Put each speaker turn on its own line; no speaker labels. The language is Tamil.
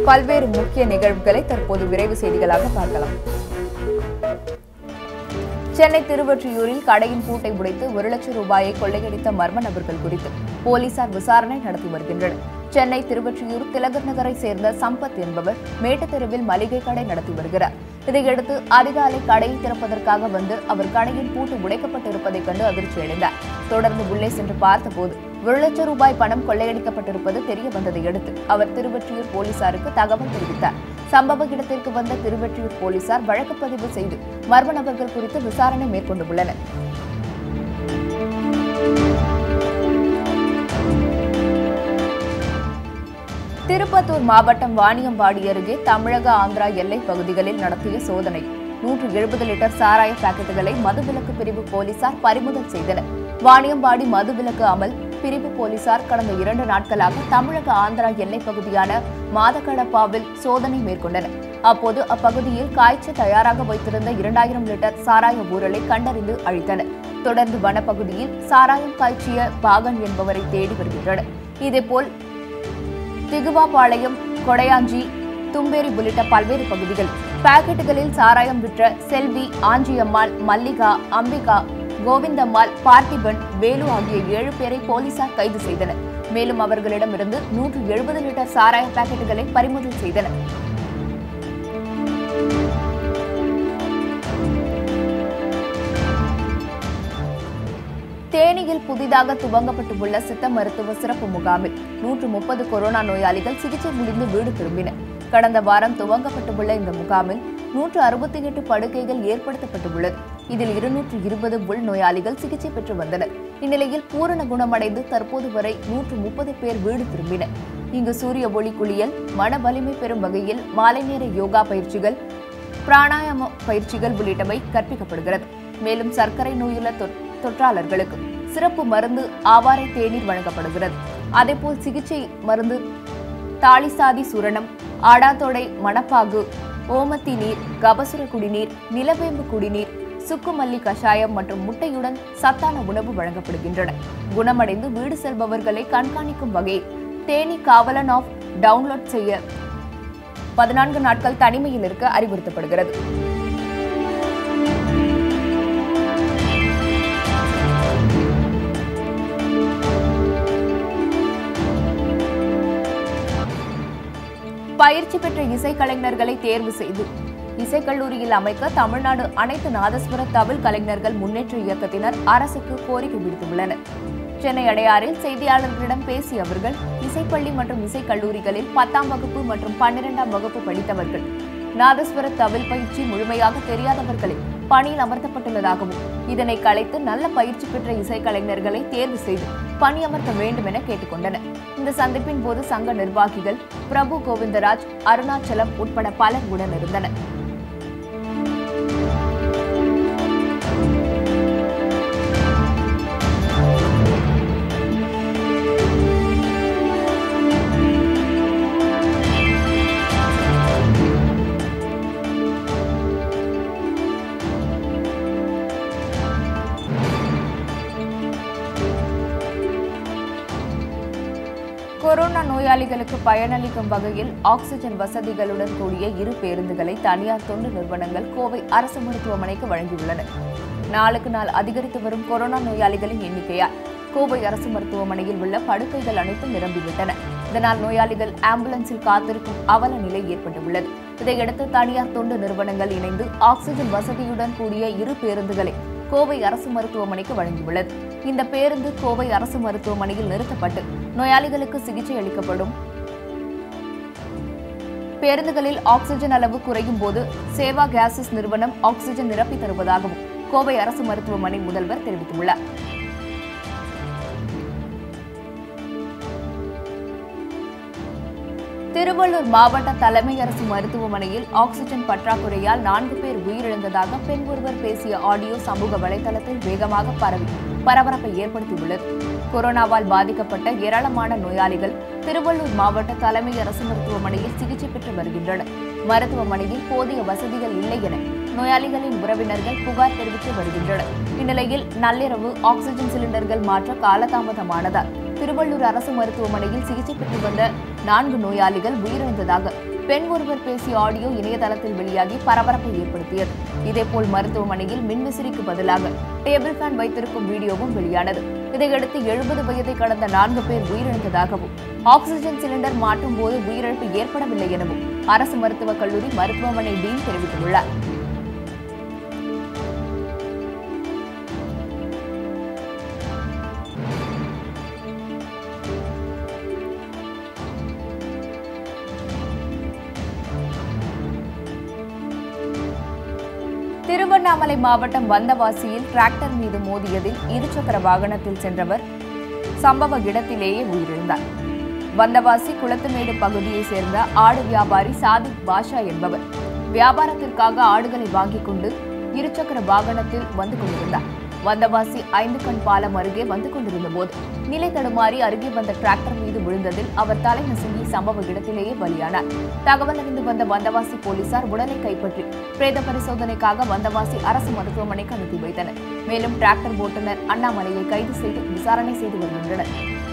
பல்வேறு முக்கிய நிகழ்வுகளை தற்போது விரைவு செய்திகளாக பார்க்கலாம். சென்னை திருவொற்றியூரில் கடையின் பூட்டை உடைத்து 1 லட்சம் ரூபாயை கொள்ளையடித்த மர்ம நபர்கள் குறித்து போலீசார் விசாரணை நடத்தி வருகின்றனர். சென்னை திருவொற்றியூர் திலகர் நகரை சேர்ந்த சம்பத் என்பவர் மேட்டுத்தெருவில் மளிகை கடை நடத்தி வருகிறார். இதையடுத்து அதிகாலை கடையை திறப்பதற்காக வந்து அவர் கடையின் பூட்டு உடைக்கப்பட்டிருப்பதைக் கண்டு அதிர்ச்சியடைந்தார். தொடர்ந்து உள்ளே சென்று பார்த்தபோது 1 லட்சம் ரூபாய் பணம் கொள்ளையடிக்கப்பட்டிருப்பது தெரிய வந்ததை அடுத்து அவர் திருவொற்றியூர் போலீசாருக்கு தகவல் தெரிவித்தார். சம்பவ இடத்திற்கு வந்த திருவொற்றியூர் போலீசார் வழக்கு பதிவு செய்து மர்ம நபர்கள் குறித்து விசாரணை மேற்கொண்டுள்ளனர். திருப்பத்தூர் மாவட்டம் வாணியம்பாடி அருகே தமிழக ஆந்திரா எல்லைப் பகுதிகளில் நடத்திய சோதனை 170 லிட்டர் சாராய பாக்கெட்டுகளை மதுவிலக்கு பிரிவு போலீசார் பறிமுதல் செய்தனர். வாணியம்பாடி மதுவிலக்கு அமல் பிரிவு போலீசார் கடந்த 2 நாட்களாக தமிழக ஆந்திரா எல்லைப் பகுதியான மாதக்கடப்பாவில் சோதனை மேற்கொண்டனர். அப்போது அப்பகுதியில் காய்ச்ச தயாராக வைத்திருந்த 2000 லிட்டர் சாராய ஊரலை கண்டறிந்து அழித்தனர். தொடர்ந்து வனப்பகுதியில் சாராயம் காய்ச்சிய பாகன் என்பவரை தேடி வருகின்றனர். இதேபோல் திகுவாபாளையம், கொடையாஞ்சி, தும்பேரி உள்ளிட்ட பல்வேறு பகுதிகளில் பாக்கெட்டுகளில் சாராயம் விற்ற செல்வி, ஆஞ்சியம்மாள், மல்லிகா, அம்பிகா, கோவிந்தம்மாள், பார்த்திபன், வேலு ஆகிய 7 பேரை போலீசார் கைது செய்தனர். மேலும் அவர்களிடமிருந்து 170 லிட்டர் சாராய பாக்கெட்டுகளை பறிமுதல் செய்தனர். தேனியில் புதிதாக துவங்கப்பட்டுள்ள சித்த மருத்துவ சிறப்பு முகாமில் 130 கொரோனா நோயாளிகள் சிகிச்சை முடிந்து வீடு திரும்பினர். கடந்த வாரம் துவங்கப்பட்டுள்ள இந்த முகாமில் 168 படுக்கைகள் ஏற்படுத்தப்பட்டுள்ளது. இதில் 220 உள் நோயாளிகள் சிகிச்சை பெற்று வந்தனர். இந்நிலையில் பூரண குணமடைந்து தற்போது வரை 130 பேர் வீடு திரும்பினர். இங்கு சூரிய ஒளி குளியல், மன வலிமை பெறும் வகையில் மாலை நேர யோகா பயிற்சிகள், பிராணாயாம பயிற்சிகள் உள்ளிட்டவை கற்பிக்கப்படுகிறது. மேலும் சர்க்கரை நோயுள்ள தொற்றாளர்களுக்கு சிறப்பு மருந்து ஆவாரை தேநீர் வழங்கப்படுகிறது. அதேபோல் சிகிச்சை மருந்து தாளிசாதி சூரணம், ஆடாத்தொடை மணப்பாகு, ஓமத்தி நீர், கபசுர குடிநீர், நிலவேம்பு குடிநீர், சுக்குமல்லி கஷாயம் மற்றும் முட்டையுடன் சத்தான உணவு வழங்கப்படுகின்றன. குணமடைந்து வீடு செல்பவர்களை கண்காணிக்கும் வகையில் தேனி காவலன் ஆஃப் டவுன்லோட் செய்ய 14 நாட்கள் தனிமையில் இருக்க அறிவுறுத்தப்படுகிறது. பயிற்சி பெற்ற இசைக்கலைஞர்களை தேர்வு செய்து இசைக்கல்லூரியில் அமைக்க தமிழ்நாடு அனைத்து நாதஸ்வர தவில் கலைஞர்கள் முன்னேற்ற இயக்கத்தினர் அரசுக்கு கோரிக்கை விடுத்துள்ளனர். சென்னை அடையாறில் செய்தியாளர்களிடம் பேசிய அவர்கள், இசைப்பள்ளி மற்றும் இசைக்கல்லூரிகளில் 10ஆம் வகுப்பு மற்றும் 12ஆம் வகுப்பு படித்தவர்கள் நாதஸ்வர தவில் பயிற்சி முழுமையாக தெரியாதவர்களை பணியில் அமர்த்தப்பட்டுள்ளதாகவும் இதனை கலைத்து நல்ல பயிற்சி பெற்ற இசைக்கலைஞர்களை தேர்வு செய்து பணியமர்த்த வேண்டும் என கேட்டுக்கொண்டனர். இந்த சந்திப்பின் போது சங்க நிர்வாகிகள் பிரபு கோவிந்தராஜ், அருணாச்சலம் உட்பட பலர் உடனிருந்தனர். கொரோனா நோயாளிகளுக்கு பயனளிக்கும் வகையில் ஆக்ஸிஜன் வசதிகளுடன் கூடிய 2 பேருந்துகளை தனியார் தொண்டு நிறுவனங்கள் கோவை அரசு மருத்துவமனைக்கு வழங்கியுள்ளன. நாளுக்கு நாள் அதிகரித்து வரும் கொரோனா நோயாளிகளின் எண்ணிக்கையால் கோவை அரசு மருத்துவமனையில் உள்ள படுக்கைகள் அனைத்தும் நிரம்பிவிட்டன. இதனால் நோயாளிகள் ஆம்புலன்ஸில் காத்திருக்கும் அவல நிலை ஏற்பட்டுள்ளது. இதையடுத்து தனியார் தொண்டு நிறுவனங்கள் இணைந்து ஆக்ஸிஜன் வசதியுடன் கூடிய 2 பேருந்துகளை கோவை அரசு மருத்துவமனைக்கு வழங்கியுள்ளது. இந்த பேருந்து கோவை அரசு மருத்துவமனையில் நிறுத்தப்பட்டு நோயாளிகளுக்கு சிகிச்சை அளிக்கப்படும். பேருந்துகளில் ஆக்ஸிஜன் அளவு குறையும் போது சேவா கேசஸ் நிறுவனம் ஆக்ஸிஜன் நிரப்பி தருவதாகவும் கோவை அரசு மருத்துவமனை முதல்வர் தெரிவித்துள்ளார். திருவள்ளூர் மாவட்ட தலைமை அரசு மருத்துவமனையில் ஆக்ஸிஜன் பற்றாக்குறையால் 4 பேர் உயிரிழந்ததாக பெண் ஒருவர் பேசிய ஆடியோ சமூக வலைதளத்தில் வேகமாக பரவி பரபரப்பை ஏற்படுத்தியுள்ளது. கொரோனாவால் பாதிக்கப்பட்ட ஏராளமான நோயாளிகள் திருவள்ளூர் மாவட்ட தலைமை அரசு மருத்துவமனையில் சிகிச்சை பெற்று வருகின்றனர். மருத்துவமனையில் போதிய வசதிகள் இல்லை என நோயாளிகளின் உறவினர்கள் புகார் தெரிவித்து வருகின்றனர். இந்நிலையில் நள்ளிரவு ஆக்ஸிஜன் சிலிண்டர்கள் மாற்ற காலதாமதமானதால் திருவள்ளூர் அரசு மருத்துவமனையில் சிகிச்சை பெற்று வந்த 4 நோயாளிகள் உயிரிழந்ததாக பெண் ஒருவர் பேசிய ஆடியோ இணையதளத்தில் வெளியாகி பரபரப்பை ஏற்படுத்தியது. இதேபோல் மருத்துவமனையில் மின்விசிறிக்கு பதிலாக டேபிள் ஃபேன் வைத்திருக்கும் வீடியோவும் வெளியானது. இதையடுத்து 70 வயதை கடந்த 4 பேர் உயிரிழந்ததாகவும் ஆக்ஸிஜன் சிலிண்டர் மாற்றும் போது உயிரிழப்பு ஏற்படவில்லை எனவும் அரசு மருத்துவக் கல்லூரி மருத்துவமனை டீன் தெரிவித்துள்ளார். திருவண்ணாமலை மாவட்டம் வந்தவாசியில் டிராக்டர் மீது மோதியதில் இருசக்கர வாகனத்தில் சென்றவர் சம்பவ இடத்திலேயே உயிரிழந்தார். வந்தவாசி குளத்துமேடு பகுதியைச் சேர்ந்த ஆடு வியாபாரி சாதிக் பாஷா என்பவர் வியாபாரத்திற்காக ஆடுகளை வாங்கிக் கொண்டு இருசக்கர வாகனத்தில் வந்து கொண்டிருந்தார். வந்தவாசி 5 கண் பாலம் அருகே வந்து கொண்டிருந்த போது நிலை தடுமாறி அருகே வந்த டிராக்டர் மீது விழுந்ததில் அவர் தலை நசுங்கி சம்பவ இடத்திலேயே பலியானார். தகவல் அறிந்து வந்த வந்தவாசி போலீசார் உடலை கைப்பற்றி பிரேத பரிசோதனைக்காக வந்தவாசி அரசு மருத்துவமனைக்கு அனுப்பி வைத்தனர். மேலும் டிராக்டர் ஓட்டுநர் அண்ணாமலையை கைது செய்து விசாரணை செய்து வருகின்றனர்.